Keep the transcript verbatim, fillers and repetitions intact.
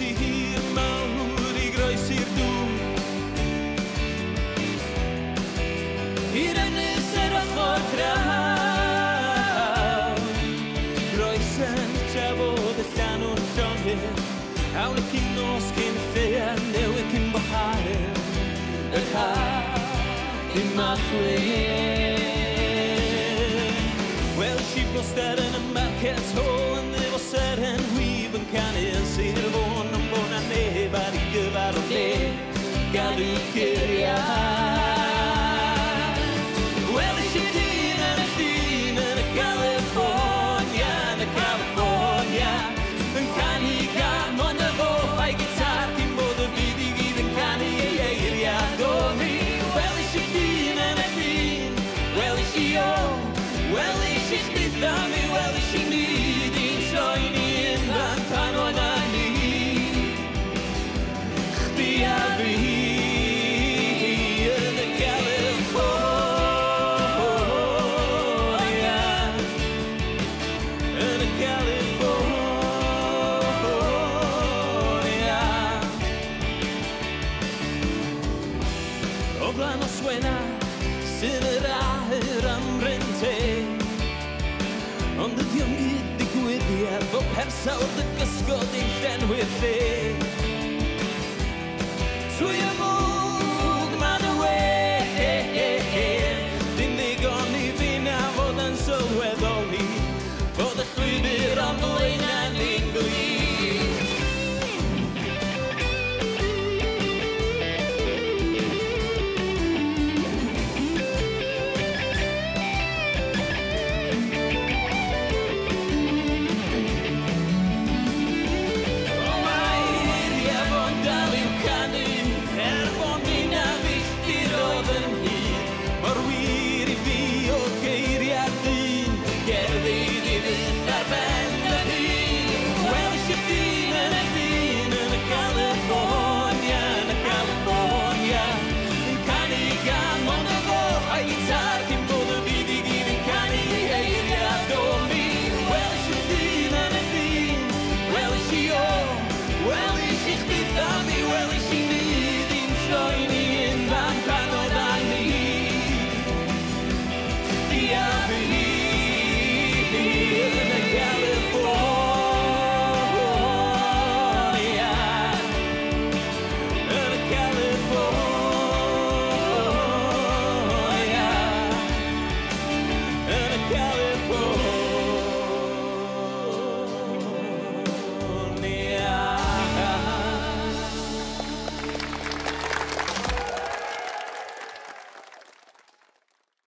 i hir mawr i groesi'r dŵr. I'r ynys yr ochr draw, groesen trafod y llanw'r llonydd, awn y cyn nos cyn ffean, newid cyn bohaer, yr haf i machlin. Wel, si bloster yn y market hall yn efo seren hwyf yn canu yn Sir Fôn yn bod na neb ar ei gyfer o le gadw curiad. Wel, eisiau dyn yn y llun yn y California, yn y California, yn canu gan ond y fo a'i gitar cyn bod y byd i gyd yn canu ei eiriad o mi. Wel, eisiau dyn yn y llun, wel, eisiau o, wel, eisiau sbitha mi, wel, eisiau ni di'n troi ni yn fan pan oedd a ni. Chdi a fi yn y California, yn y California. O flan os wena sy'n yr ahyr am rente, ond ydi o'n gyd digwyddiad fo persawd y gysgod i'n llenwi'r lle. Trwy y môr